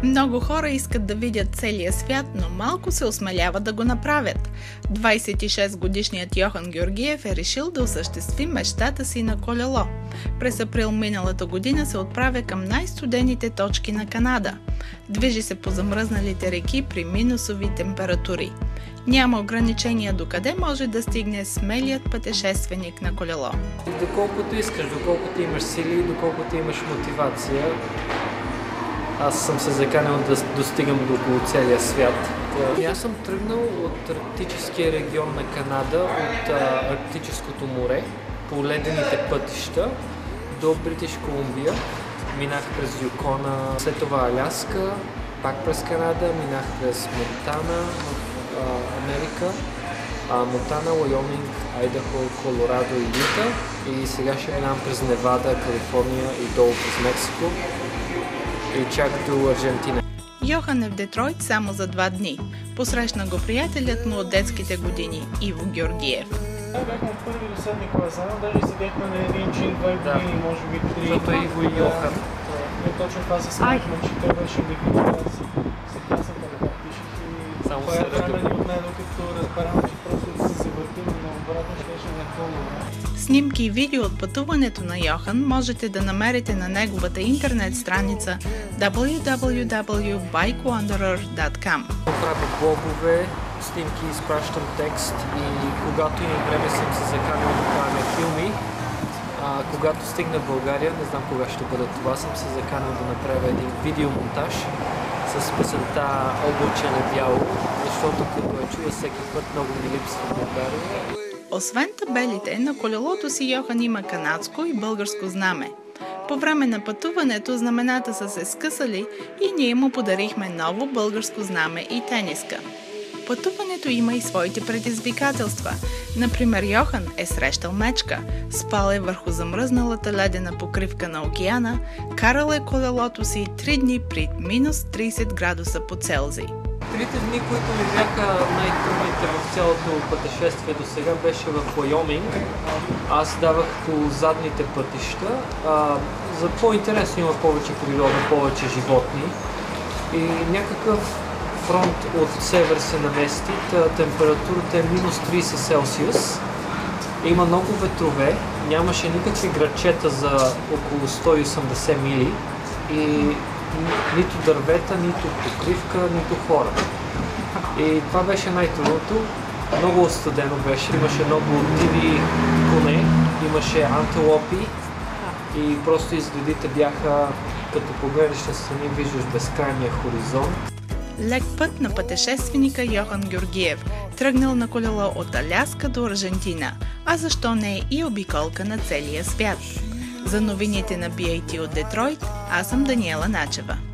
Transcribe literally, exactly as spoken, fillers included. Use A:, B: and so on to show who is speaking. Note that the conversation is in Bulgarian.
A: Много хора искат да видят целия свят, но малко се осмеляват да го направят. двадесет и шест годишният Йохан Георгиев е решил да осъществи мечтата си на колело. През април миналата година се отправя към най-студените точки на Канада. Движи се по замръзналите реки при минусови температури. Няма ограничения докъде може да стигне смелият пътешественик на колело.
B: Доколкото искаш, доколкото имаш сили, доколкото имаш мотивация, аз съм се заканил да достигам до около целия свят. И аз съм тръгнал от арктическия регион на Канада, от а, Арктическото море, по ледените пътища до Бритиш Колумбия. Минах през Юкона, след това Аляска, пак през Канада, минах през Монтана в а, Америка, а, Монтана, Уайоминг, Айдахо, Колорадо и Юта. И сега ще минам през Невада, Калифорния и долу през Мексико и чак до Аржентина.
A: Йохан е в Детройт само за два дни. Посрещна го приятелят му от детските години, Иво Георгиев.
C: Бяхме от първи до седми клас, даже седяхме на един чин, две години, може би три.
B: Защото е Иво и Йохан.
C: И точно това се смятахме, че той беше дебютът с класата, да пишех и това е време ни отне, докато разбрахме, че просто се завъртим, но обратно ще е напълно.
A: Снимки и видео от пътуването на Йохан можете да намерите на неговата интернет страница дабъл ю дабъл ю дабъл ю точка байк уандерър точка ком.
B: Правя блогове, снимки, изпращам текст и когато имам време съм се заканил да правя филми. А, когато стигна в България, не знам кога ще бъде това, съм се заканил да направя един видеомонтаж с песента "Облачен е бяло", защото като я чуя всеки път много ми липсва в България.
A: Освен табелите, на колелото си Йохан има канадско и българско знаме. По време на пътуването знамената са се скъсали и ние му подарихме ново българско знаме и тениска. Пътуването има и своите предизвикателства. Например, Йохан е срещал мечка, спал е върху замръзналата ледена покривка на океана, карал е колелото си три дни при минус тридесет градуса по Целзий.
B: Трите дни, които ми бяха най-трудните в цялото пътешествие до сега, беше в Уайоминг. Аз давах по задните пътища. А, за по-интересно има повече природа, повече животни. И някакъв фронт от север се намести. Температурата е минус тридесет Целсиус. Има много ветрове. Нямаше никакви градчета за около сто и осемдесет мили. И нито дървета, нито покривка, нито хора. И това беше най-трудното. Много студено беше. Имаше много диви коне, имаше антилопи и просто изгледите бяха, като погледнеш настрани, виждаш безкрайния хоризонт.
A: Лек път на пътешественика Йохан Георгиев, тръгнал на колело от Аляска до Аржентина, а защо не и обиколка на целия свят. За новините на Би Ей Ти от Детройт, аз съм Даниела Начева.